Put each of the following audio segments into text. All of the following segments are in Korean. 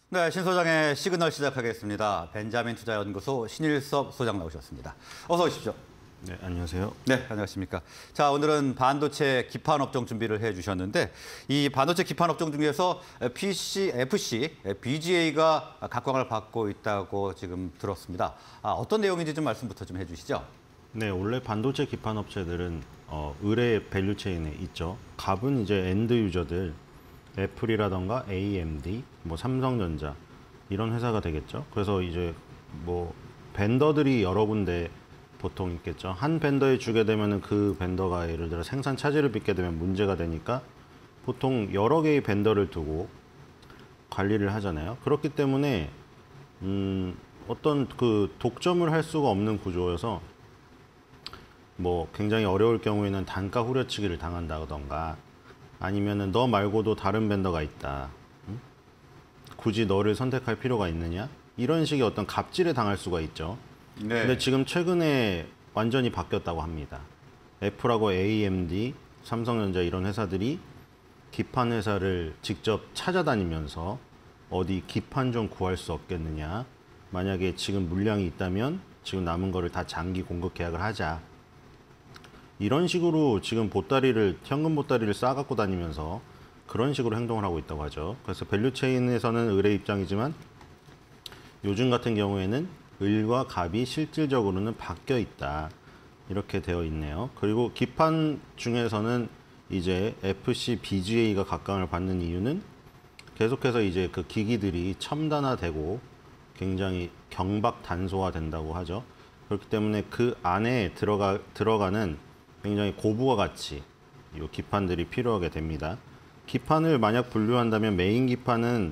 네, 신 소장의 시그널 시작하겠습니다. 벤자민 투자연구소 신일섭 소장 나오셨습니다. 어서 오십시오. 네, 안녕하세요. 네, 안녕하십니까. 자, 오늘은 반도체 기판 업종 준비를 해주셨는데 이 반도체 기판 업종 중에서 FC, BGA가 각광을 받고 있다고 지금 들었습니다. 어떤 내용인지 좀 말씀부터 좀 해주시죠. 네, 원래 반도체 기판 업체들은 의뢰 밸류체인에 있죠. 갑은 이제 엔드 유저들, 애플이라던가 AMD, 뭐 삼성전자 이런 회사가 되겠죠. 그래서 이제 뭐 벤더들이 여러 군데 보통 있겠죠. 한 벤더에 주게 되면은 그 벤더가 예를 들어 생산 차질을 빚게 되면 문제가 되니까 보통 여러 개의 벤더를 두고 관리를 하잖아요. 그렇기 때문에 어떤 그 독점을 할 수가 없는 구조여서 뭐 굉장히 어려울 경우에는 단가 후려치기를 당한다던가 아니면은 너 말고도 다른 벤더가 있다. 굳이 너를 선택할 필요가 있느냐? 이런 식의 어떤 갑질에 당할 수가 있죠. 네. 근데 지금 최근에 완전히 바뀌었다고 합니다. 애플하고 AMD, 삼성전자 이런 회사들이 기판 회사를 직접 찾아다니면서 어디 기판 좀 구할 수 없겠느냐. 만약에 지금 물량이 있다면 지금 남은 거를 다 장기 공급 계약을 하자. 이런 식으로 지금 현금 보따리를 싸갖고 다니면서 그런 식으로 행동을 하고 있다고 하죠. 그래서 밸류체인에서는 을의 입장이지만 요즘 같은 경우에는 을과 갑이 실질적으로는 바뀌어 있다. 이렇게 되어 있네요. 그리고 기판 중에서는 이제 FC, BGA가 각광을 받는 이유는 계속해서 이제 그 기기들이 첨단화되고 굉장히 경박 단소화 된다고 하죠. 그렇기 때문에 그 안에 들어가는 굉장히 고부가 가치 이 기판들이 필요하게 됩니다. 기판을 만약 분류한다면 메인 기판은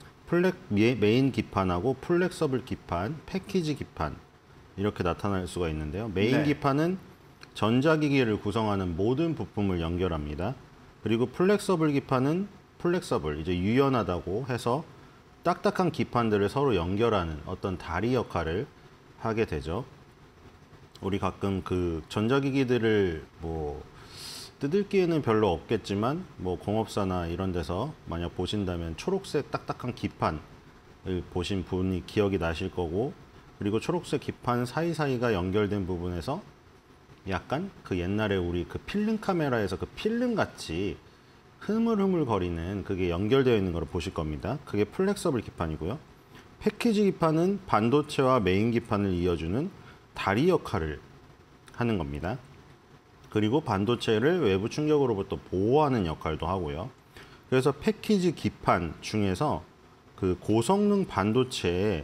메인 기판하고 플렉서블 기판, 패키지 기판 이렇게 나타날 수가 있는데요. 메인 기판은 전자기기를 구성하는 모든 부품을 연결합니다. 그리고 플렉서블 기판은 이제 유연하다고 해서 딱딱한 기판들을 서로 연결하는 어떤 다리 역할을 하게 되죠. 우리 가끔 그 전자기기들을 뭐 뜯을 기회는 별로 없겠지만 뭐 공업사나 이런 데서 만약 보신다면 초록색 딱딱한 기판을 보신 분이 기억이 나실 거고, 그리고 초록색 기판 사이사이가 연결된 부분에서 약간 그 옛날에 우리 그 필름 카메라에서 그 필름 같이 흐물흐물 거리는 그게 연결되어 있는 걸 보실 겁니다. 그게 플렉서블 기판이고요. 패키지 기판은 반도체와 메인 기판을 이어주는 다리 역할을 하는 겁니다. 그리고 반도체를 외부 충격으로부터 보호하는 역할도 하고요. 그래서 패키지 기판 중에서 그 고성능 반도체를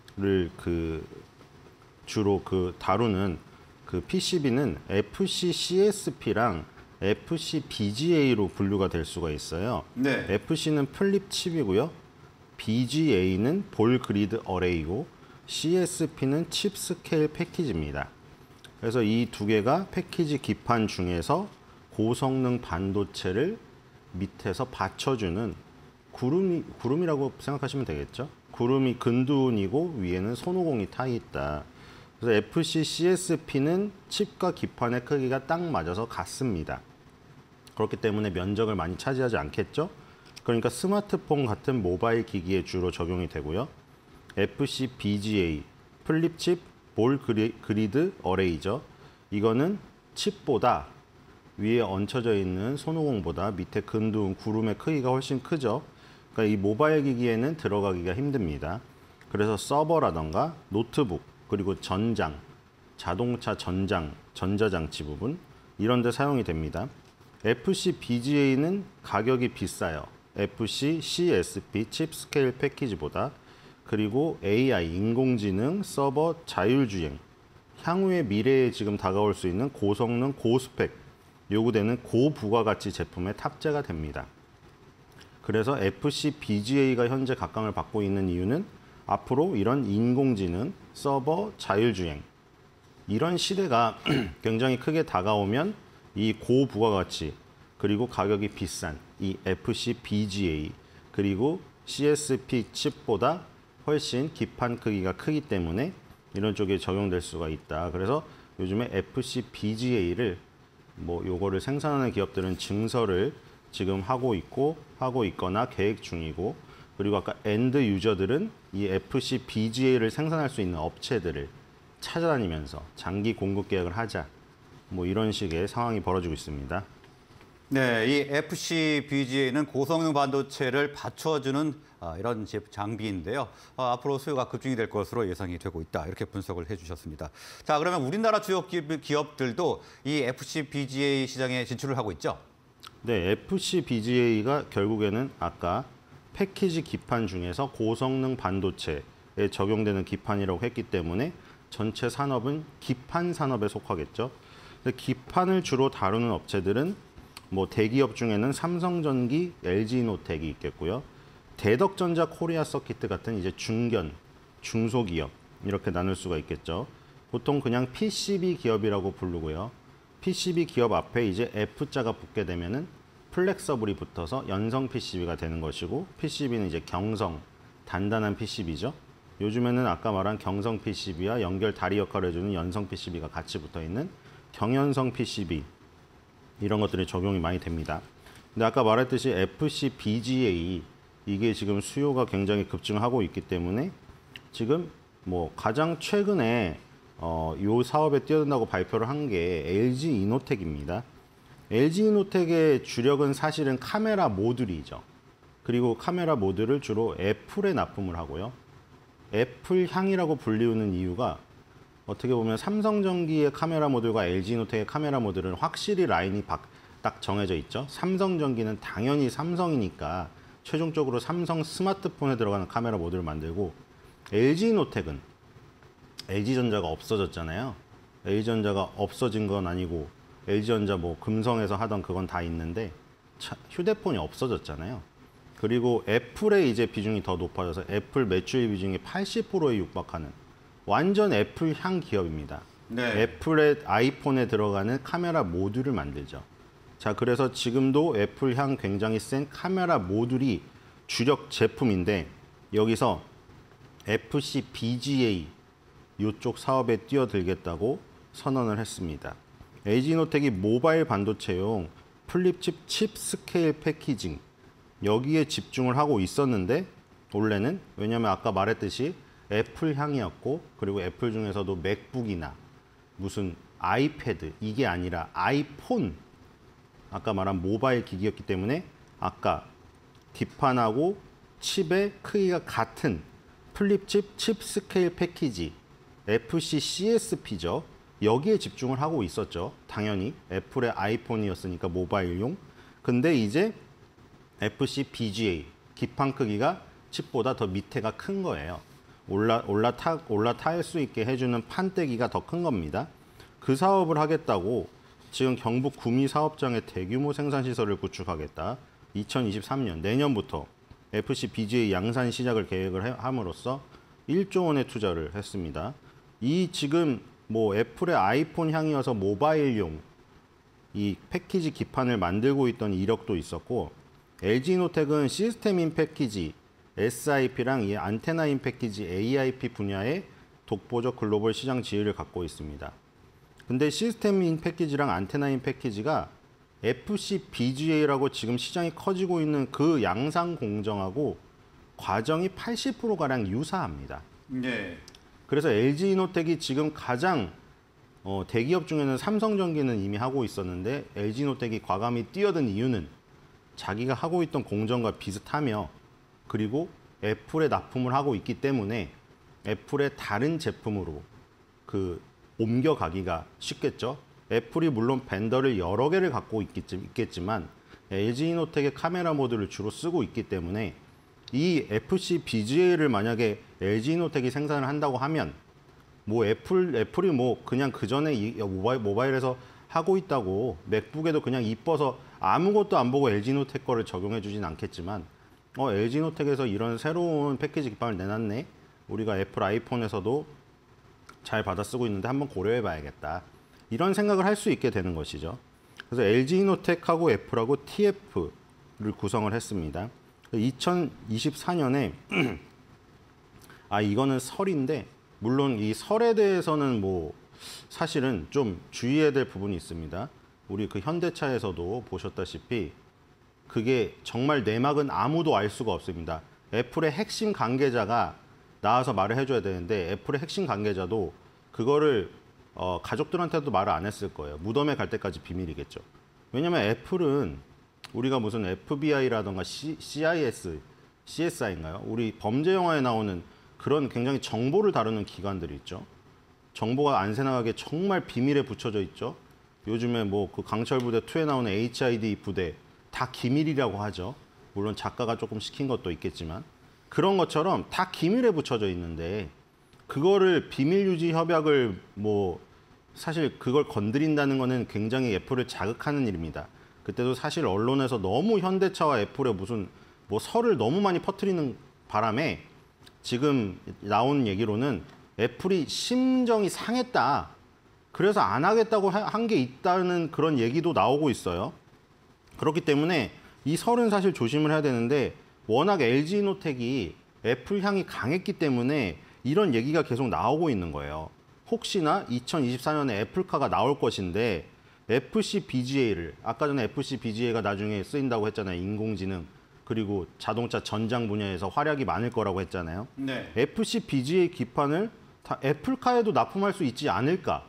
주로 다루는 그 PCB는 FC CSP랑 FC BGA로 분류가 될 수가 있어요. 네. FC는 플립 칩이고요. BGA는 볼 그리드 어레이고 CSP는 칩 스케일 패키지입니다. 그래서 이 두 개가 패키지 기판 중에서 고성능 반도체를 밑에서 받쳐주는 구름이라고 생각하시면 되겠죠. 구름이 근둔이고 위에는 손오공이 타 있다. 그래서 FC CSP는 칩과 기판의 크기가 딱 맞아서 같습니다. 그렇기 때문에 면적을 많이 차지하지 않겠죠. 그러니까 스마트폰 같은 모바일 기기에 주로 적용이 되고요. FC BGA, 플립칩, 볼 그리드 어레이죠. 이거는 칩보다 위에 얹혀져 있는 손오공보다 밑에 근두운 구름의 크기가 훨씬 크죠. 그러니까 이 모바일 기기에는 들어가기가 힘듭니다. 그래서 서버라던가 노트북, 그리고 전장, 자동차 전장, 전자장치 부분 이런 데 사용이 됩니다. FC BGA는 가격이 비싸요. FC CSP 칩 스케일 패키지보다. 그리고 AI, 인공지능, 서버, 자율주행, 향후의 미래에 지금 다가올 수 있는 고성능, 고스펙, 요구되는 고부가가치 제품에 탑재가 됩니다. 그래서 FC BGA가 현재 각광을 받고 있는 이유는 앞으로 이런 인공지능, 서버, 자율주행 이런 시대가 굉장히 크게 다가오면 이 고부가가치 그리고 가격이 비싼 이 FC BGA 그리고 CSP 칩보다 훨씬 기판 크기가 크기 때문에 이런 쪽에 적용될 수가 있다. 그래서 요즘에 FC BGA를 뭐 요거를 생산하는 기업들은 증설을 지금 하고 있거나 계획 중이고, 그리고 아까 엔드 유저들은 이 FC BGA를 생산할 수 있는 업체들을 찾아다니면서 장기 공급 계약을 하자. 뭐 이런 식의 상황이 벌어지고 있습니다. 네, 이 FC BGA는 고성능 반도체를 받쳐주는 이런 장비인데요. 앞으로 수요가 급증이 될 것으로 예상이 되고 있다. 이렇게 분석을 해주셨습니다. 자, 그러면 우리나라 주요 기업들도 이 FC BGA 시장에 진출을 하고 있죠? 네, FC BGA가 결국에는 아까 패키지 기판 중에서 고성능 반도체에 적용되는 기판이라고 했기 때문에 전체 산업은 기판 산업에 속하겠죠. 기판을 주로 다루는 업체들은 뭐 대기업 중에는 삼성전기, LG노텍이 있겠고요. 대덕전자, 코리아서키트 같은 이제 중견, 중소기업 이렇게 나눌 수가 있겠죠. 보통 그냥 PCB 기업이라고 부르고요. PCB 기업 앞에 이제 F자가 붙게 되면은 플렉서블이 붙어서 연성 PCB가 되는 것이고, PCB는 이제 경성, 단단한 PCB죠. 요즘에는 아까 말한 경성 PCB와 연결 다리 역할을 해주는 연성 PCB가 같이 붙어 있는 경연성 PCB, 이런 것들이 적용이 많이 됩니다. 근데 아까 말했듯이 FC BGA 이게 지금 수요가 굉장히 급증하고 있기 때문에 지금 뭐 가장 최근에 요 사업에 뛰어든다고 발표를 한 게 LG 이노텍입니다. LG 이노텍의 주력은 사실은 카메라 모듈이죠. 그리고 카메라 모듈을 주로 애플에 납품을 하고요. 애플 향이라고 불리우는 이유가 어떻게 보면 삼성전기의 카메라 모듈과 LG노텍의 카메라 모듈은 확실히 라인이 딱 정해져 있죠. 삼성전기는 당연히 삼성이니까 최종적으로 삼성 스마트폰에 들어가는 카메라 모듈을 만들고, LG노텍은 LG전자가 없어졌잖아요. LG전자가 없어진 건 아니고 LG전자 뭐 금성에서 하던 그건 다 있는데 휴대폰이 없어졌잖아요. 그리고 애플의 이제 비중이 더 높아져서 애플 매출 비중이 80%에 육박하는 완전 애플향 기업입니다. 네. 애플의 아이폰에 들어가는 카메라 모듈을 만들죠. 자, 그래서 지금도 애플향 굉장히 센 카메라 모듈이 주력 제품인데, 여기서 FC BGA 이쪽 사업에 뛰어들겠다고 선언을 했습니다. LG노텍이 모바일 반도체용 플립칩 칩 스케일 패키징, 여기에 집중을 하고 있었는데 원래는, 왜냐하면 아까 말했듯이 애플 향이었고, 그리고 애플 중에서도 맥북이나 무슨 아이패드 이게 아니라 아이폰, 아까 말한 모바일 기기였기 때문에 아까 기판하고 칩의 크기가 같은 플립칩 칩 스케일 패키지 FC CSP죠. 여기에 집중을 하고 있었죠. 당연히 애플의 아이폰이었으니까 모바일용. 근데 이제 FC BGA 기판 크기가 칩보다 더 밑에가 큰 거예요. 올라탈 수 있게 해주는 판때기가 더 큰 겁니다. 그 사업을 하겠다고 지금 경북 구미 사업장에 대규모 생산 시설을 구축하겠다. 2023년 내년부터 FC BGA 양산 시작을 계획을 함으로써 1조 원의 투자를 했습니다. 이 지금 뭐 애플의 아이폰 향이어서 모바일용 이 패키지 기판을 만들고 있던 이력도 있었고, LG노텍은 시스템인 패키지 SIP랑 이 안테나인 패키지 AIP 분야의 독보적 글로벌 시장 지위를 갖고 있습니다. 근데 시스템인 패키지랑 안테나인 패키지가 FC BGA라고 지금 시장이 커지고 있는 그 양상 공정하고 과정이 80%가량 유사합니다. 네. 그래서 LG이노텍이 지금 가장 대기업 중에는 삼성전기는 이미 하고 있었는데 LG이노텍이 과감히 뛰어든 이유는 자기가 하고 있던 공정과 비슷하며, 그리고 애플에 납품을 하고 있기 때문에 애플의 다른 제품으로 옮겨가기가 쉽겠죠. 애플이 물론 벤더를 여러 개를 갖고 있겠지만 LG이노텍의 카메라 모듈을 주로 쓰고 있기 때문에 이 FC BGA를 만약에 LG이노텍이 생산을 한다고 하면 뭐 애플이 뭐 그냥 그 전에 모바일에서 하고 있다고 맥북에도 그냥 이뻐서 아무것도 안 보고 LG이노텍 거를 적용해 주진 않겠지만, LG이노텍에서 이런 새로운 패키지 기판을 내놨네, 우리가 애플 아이폰에서도 잘 받아 쓰고 있는데 한번 고려해 봐야겠다, 이런 생각을 할 수 있게 되는 것이죠. 그래서 LG이노텍하고 애플하고 TF를 구성을 했습니다. 2024년에 이거는 설인데, 물론 이 설에 대해서는 뭐 사실은 좀 주의해야 될 부분이 있습니다. 우리 그 현대차에서도 보셨다시피 그게 정말 내막은 아무도 알 수가 없습니다. 애플의 핵심 관계자가 나와서 말을 해줘야 되는데 애플의 핵심 관계자도 그거를 가족들한테도 말을 안 했을 거예요. 무덤에 갈 때까지 비밀이겠죠. 왜냐하면 애플은 우리가 무슨 FBI라던가 CSI인가요? 우리 범죄 영화에 나오는 그런 굉장히 정보를 다루는 기관들이 있죠. 정보가 안 새나가게 정말 비밀에 붙여져 있죠. 요즘에 뭐 그 강철 부대 2에 나오는 HID 부대 다 기밀이라고 하죠. 물론 작가가 조금 시킨 것도 있겠지만 그런 것처럼 다 기밀에 붙여져 있는데 그거를 비밀 유지 협약을 뭐 사실 그걸 건드린다는 거는 굉장히 애플을 자극하는 일입니다. 그때도 사실 언론에서 너무 현대차와 애플의 무슨 뭐 설을 너무 많이 퍼뜨리는 바람에 지금 나온 얘기로는 애플이 심정이 상했다. 그래서 안 하겠다고 한 게 있다는 그런 얘기도 나오고 있어요. 그렇기 때문에 이 설은 사실 조심을 해야 되는데 워낙 LG노텍이 애플 향이 강했기 때문에 이런 얘기가 계속 나오고 있는 거예요. 혹시나 2024년에 애플카가 나올 것인데 FC BGA를 아까 전에 FC BGA가 나중에 쓰인다고 했잖아요. 인공지능 그리고 자동차 전장 분야에서 활약이 많을 거라고 했잖아요. 네. FC BGA 기판을 다 애플카에도 납품할 수 있지 않을까?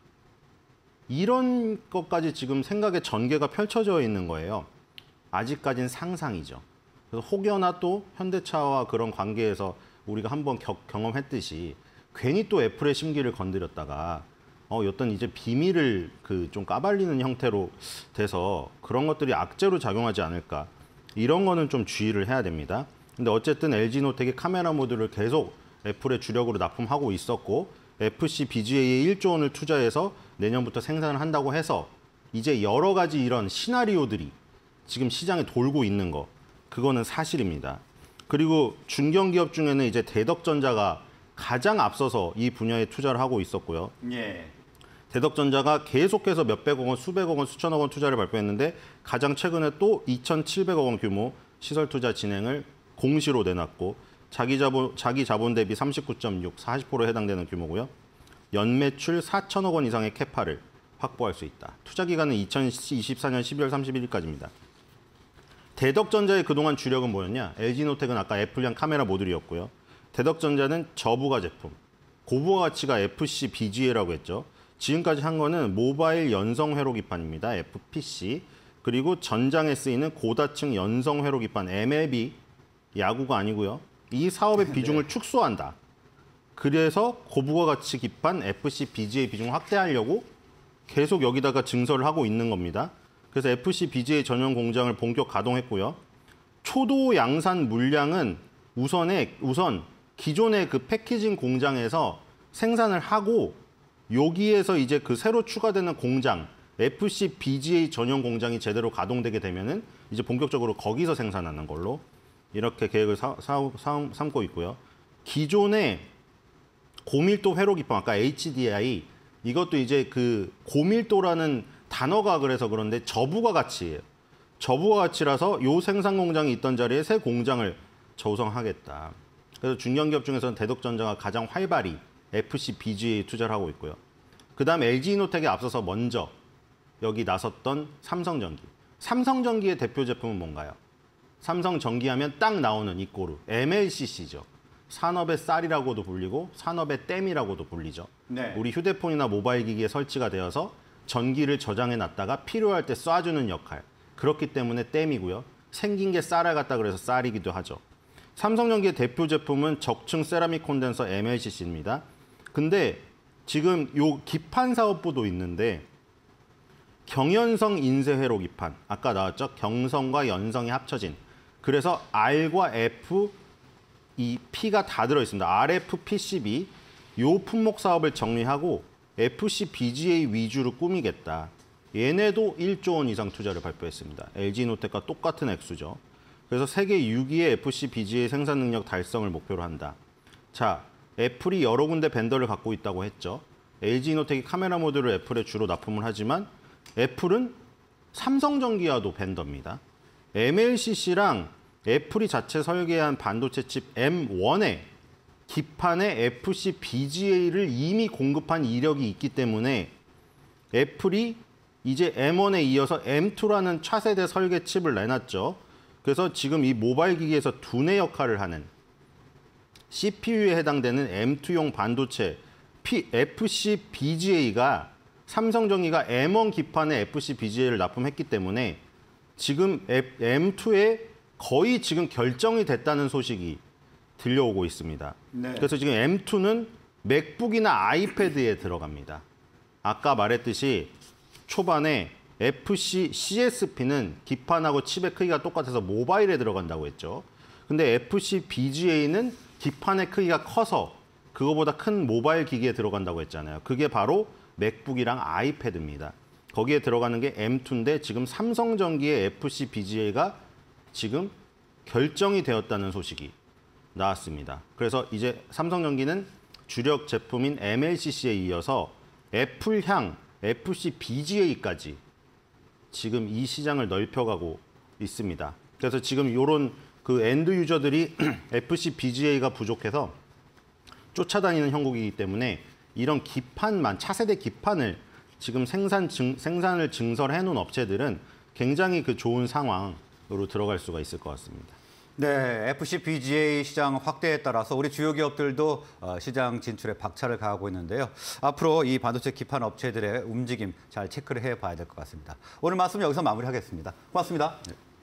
이런 것까지 지금 생각의 전개가 펼쳐져 있는 거예요. 아직까지는 상상이죠. 그래서 혹여나 또 현대차와 그런 관계에서 우리가 한번 경험했듯이 괜히 또 애플의 심기를 건드렸다가 어떤 이제 비밀을 좀 까발리는 형태로 돼서 그런 것들이 악재로 작용하지 않을까. 이런 거는 좀 주의를 해야 됩니다. 근데 어쨌든 LG노텍이 카메라 모듈을 계속 애플의 주력으로 납품하고 있었고 FC BGA에 1조 원을 투자해서 내년부터 생산을 한다고 해서 이제 여러 가지 이런 시나리오들이 지금 시장에 돌고 있는 거 그거는 사실입니다. 그리고 중견기업 중에는 이제 대덕전자가 가장 앞서서 이 분야에 투자를 하고 있었고요. 예. 대덕전자가 계속해서 몇백억 원, 수백억 원, 수천억 원 투자를 발표했는데 가장 최근에 또 2,700억 원 규모 시설 투자 진행을 공시로 내놨고 자기 자본 대비 39.6, 40%에 해당되는 규모고요. 연매출 4천억 원 이상의 캐파를 확보할 수 있다. 투자 기간은 2024년 12월 31일까지입니다. 대덕전자의 그동안 주력은 뭐였냐? LG노텍은 아까 애플향 카메라 모듈이었고요. 대덕전자는 저부가 제품, 고부가 가치가 FC BGA라고 했죠. 지금까지 한 거는 모바일 연성 회로 기판입니다. FPC. 그리고 전장에 쓰이는 고다층 연성 회로 기판 MLB, 야구가 아니고요. 이 사업의 비중을 축소한다. 그래서 고부가 가치 기판 FC BGA 비중을 확대하려고 계속 여기다가 증설을 하고 있는 겁니다. 그래서 FC BGA 전용 공장을 본격 가동했고요. 초도 양산 물량은 우선 기존의 그 패키징 공장에서 생산을 하고 여기에서 이제 그 새로 추가되는 공장 FC BGA 전용 공장이 제대로 가동되게 되면은 이제 본격적으로 거기서 생산하는 걸로 이렇게 계획을 삼고 있고요. 기존의 고밀도 회로 기판 아까 HDI 이것도 이제 그 고밀도라는 단어가 그래서 그런데 저부가 가치예요. 저부가 가치라서 요 생산 공장이 있던 자리에 새 공장을 조성하겠다. 그래서 중견기업 중에서는 대덕전자가 가장 활발히 FC BGA에 투자를 하고 있고요. 그다음 LG노텍에 앞서서 먼저 여기 나섰던 삼성전기. 삼성전기의 대표 제품은 뭔가요? 삼성전기하면 딱 나오는 이 꼬르 MLCC죠. 산업의 쌀이라고도 불리고 산업의 댐이라고도 불리죠. 네. 우리 휴대폰이나 모바일 기기에 설치가 되어서 전기를 저장해 놨다가 필요할 때 쏴주는 역할. 그렇기 때문에 댐이고요. 생긴 게 쌀알 같다 그래서 쌀이기도 하죠. 삼성전기의 대표 제품은 적층 세라믹 콘덴서 MLCC입니다. 근데 지금 요 기판 사업부도 있는데 경연성 인쇄회로 기판. 아까 나왔죠? 경성과 연성이 합쳐진. 그래서 R과 F, 이 P가 다 들어있습니다. RFPCB. 요 품목 사업을 정리하고 FC BGA 위주로 꾸미겠다. 얘네도 1조 원 이상 투자를 발표했습니다. LG노텍과 똑같은 액수죠. 그래서 세계 6위의 FC BGA 생산 능력 달성을 목표로 한다. 자, 애플이 여러 군데 벤더를 갖고 있다고 했죠. LG노텍이 카메라 모듈을 애플에 주로 납품을 하지만 애플은 삼성전기와도 벤더입니다. MLCC랑 애플이 자체 설계한 반도체 칩 M1에 기판에 FC BGA를 이미 공급한 이력이 있기 때문에 애플이 이제 M1에 이어서 M2라는 차세대 설계 칩을 내놨죠. 그래서 지금 이 모바일 기기에서 두뇌 역할을 하는 CPU에 해당되는 M2용 반도체 FC-BGA가 삼성전기가 M1 기판에 FC-BGA를 납품했기 때문에 지금 M2에 거의 지금 결정이 됐다는 소식이 들려오고 있습니다. 네. 그래서 지금 M2는 맥북이나 아이패드에 들어갑니다. 아까 말했듯이 초반에 CSP는 기판하고 칩의 크기가 똑같아서 모바일에 들어간다고 했죠. 근데 FC-BGA는 기판의 크기가 커서 그거보다 큰 모바일 기기에 들어간다고 했잖아요. 그게 바로 맥북이랑 아이패드입니다. 거기에 들어가는 게 M2인데 지금 삼성전기의 FC-BGA가 지금 결정이 되었다는 소식이 나왔습니다. 그래서 이제 삼성전기는 주력 제품인 MLCC에 이어서 애플향 FC-BGA까지 지금 이 시장을 넓혀가고 있습니다. 그래서 지금 이런 그 엔드 유저들이 FC-BGA가 부족해서 쫓아다니는 형국이기 때문에 이런 기판만 차세대 기판을 지금 생산을 증설해 놓은 업체들은 굉장히 그 좋은 상황으로 들어갈 수가 있을 것 같습니다. 네, FC-BGA 시장 확대에 따라서 우리 주요 기업들도 시장 진출에 박차를 가하고 있는데요. 앞으로 이 반도체 기판 업체들의 움직임 잘 체크를 해봐야 될 것 같습니다. 오늘 말씀 여기서 마무리하겠습니다. 고맙습니다. 네.